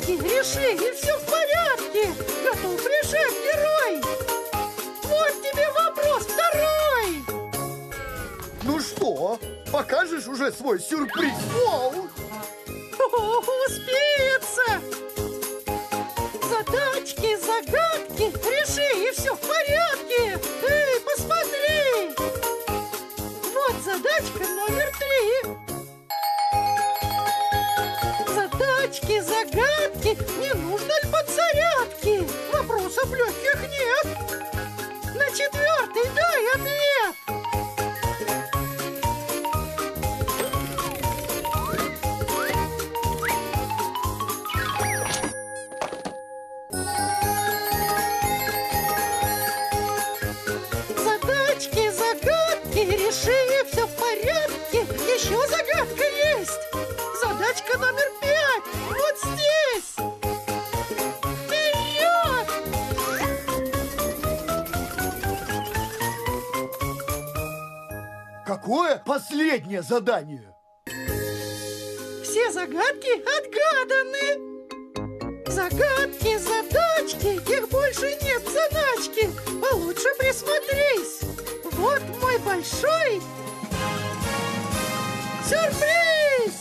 загадки реши, и все в порядке. Готов решать, герой. Вот тебе вопрос второй. Ну что, покажешь уже свой сюрприз? Воу! Успеется. Задачки, загадки реши, и все в порядке. Эй, посмотри. Вот задачка номер 3. Задачки, загадки, не нужно ли подзарядки? Вопросов легких нет. На 4-й дай ответ. Задачки, загадки, реши, и все в порядке. Еще загадка есть. Задачка номер 5. Вот здесь. Вперед! Какое последнее задание? Все загадки отгаданы. Загадки, задачки, их больше нет в заначке. Получше присмотрись. Вот мой большой сюрприз!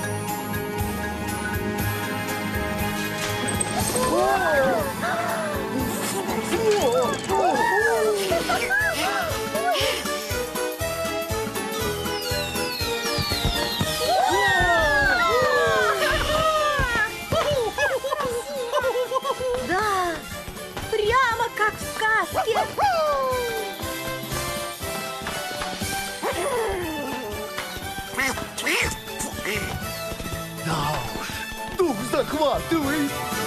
Да, прямо как в сказке. Да уж, дух захватывает.